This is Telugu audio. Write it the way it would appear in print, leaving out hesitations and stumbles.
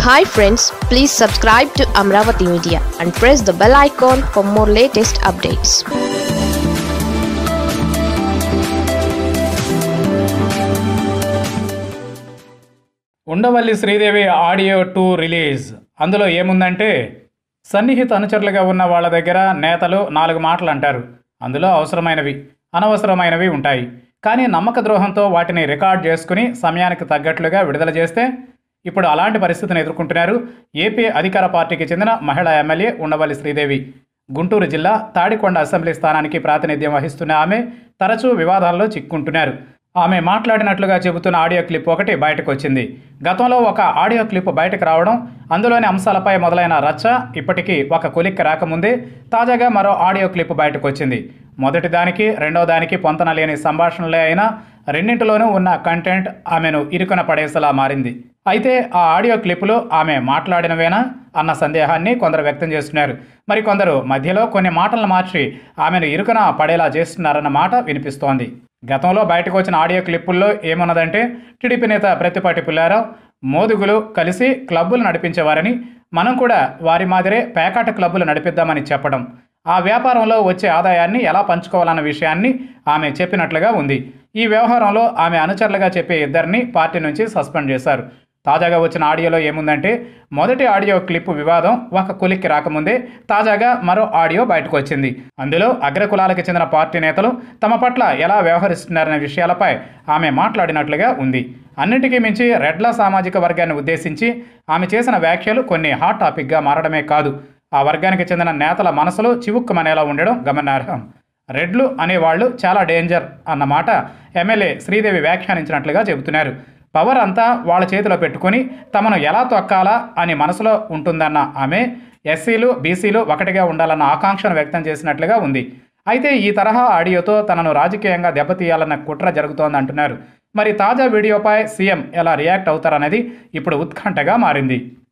Hi friends, please subscribe to Amaravathi Media and press the bell icon for more latest updates. Undavalli Sridevi audio 2 release. అందులో ఏముందంటే, సన్నిహిత అనుచరులుగా ఉన్న వాళ్ళ దగ్గర నేతలు 4 మాటలు అంటారు. అందులో అవసరమైనవి, అనవసరమైనవి ఉంటాయి. కానీ నమ్మక ద్రోహంతో వాటిని రికార్డ్ చేసుకుని సమయానికి తగ్గట్లుగా విడుదల చేస్తే ఇప్పుడు అలాంటి పరిస్థితిని ఎదుర్కొంటున్నారు ఏపీ అధికార పార్టీకి చెందిన మహిళా ఎమ్మెల్యే ఉండవల్లి శ్రీదేవి. గుంటూరు జిల్లా తాడికొండ అసెంబ్లీ స్థానానికి ప్రాతినిధ్యం వహిస్తున్న ఆమె తరచూ వివాదాల్లో చిక్కుంటున్నారు. ఆమె మాట్లాడినట్లుగా చెబుతున్న ఆడియో క్లిప్ ఒకటి బయటకు వచ్చింది. గతంలో ఒక ఆడియో క్లిప్ బయటకు రావడం, అందులోని అంశాలపై మొదలైన రచ్చ ఇప్పటికీ ఒక కొలిక్కి రాకముందే తాజాగా మరో ఆడియో క్లిప్ బయటకు వచ్చింది. మొదటి దానికి రెండో దానికి పొంతన లేని సంభాషణలే అయినా రెండింటిలోనూ ఉన్న కంటెంట్ ఆమెను ఇరుకున పడేసేలా మారింది. అయితే ఆ ఆడియో క్లిప్లో ఆమె మాట్లాడినవేనా అన్న సందేహాన్ని కొందరు వ్యక్తం చేస్తున్నారు. మరికొందరు మధ్యలో కొన్ని మాటలను మార్చి ఆమెను ఇరుకున పడేలా చేస్తున్నారన్న మాట వినిపిస్తోంది. గతంలో బయటకు వచ్చిన ఆడియో క్లిప్పుల్లో ఏమున్నదంటే, టీడీపీ నేత ప్రత్తిపాటి పుల్లారావు మోదుగులు కలిసి క్లబ్బులు నడిపించేవారని, మనం కూడా వారి మాదిరే పేకాట క్లబ్బులు నడిపిద్దామని చెప్పడం, ఆ వ్యాపారంలో వచ్చే ఆదాయాన్ని ఎలా పంచుకోవాలన్న విషయాన్ని ఆమె చెప్పినట్లుగా ఉంది. ఈ వ్యవహారంలో ఆమె అనుచరులుగా చెప్పే ఇద్దరిని పార్టీ నుంచి సస్పెండ్ చేశారు. తాజాగా వచ్చిన ఆడియోలో ఏముందంటే, మొదటి ఆడియో క్లిప్ వివాదం ఒక కొలిక్కి రాకముందే తాజాగా మరో ఆడియో బయటకు వచ్చింది. అందులో అగ్రకులాలకు చెందిన పార్టీ నేతలు తమ పట్ల ఎలా వ్యవహరిస్తున్నారనే విషయాలపై ఆమె మాట్లాడినట్లుగా ఉంది. అన్నింటికీ మించి రెడ్ల సామాజిక వర్గాన్ని ఉద్దేశించి ఆమె చేసిన వ్యాఖ్యలు కొన్ని హాట్ టాపిక్గా మారడమే కాదు, ఆ వర్గానికి చెందిన నేతల మనసులో చివుక్కుమనేలా ఉండడం గమనార్హం. రెడ్లు అనేవాళ్లు చాలా డేంజర్ అన్నమాట ఎమ్మెల్యే శ్రీదేవి వ్యాఖ్యానించినట్లుగా చెబుతున్నారు. పవర్ అంతా వాళ్ళ చేతిలో పెట్టుకుని తమను ఎలా తొక్కాలా అని మనసులో ఉంటుందన్న ఆమె ఎస్సీలు బీసీలు ఒకటిగా ఉండాలన్న ఆకాంక్షను వ్యక్తం చేసినట్లుగా ఉంది. అయితే ఈ తరహా ఆడియోతో తనను రాజకీయంగా దెబ్బతీయాలన్న కుట్ర జరుగుతోందంటున్నారు. మరి తాజా వీడియోపై సీఎం ఎలా రియాక్ట్ అవుతారనేది ఇప్పుడు ఉత్కంఠగా మారింది.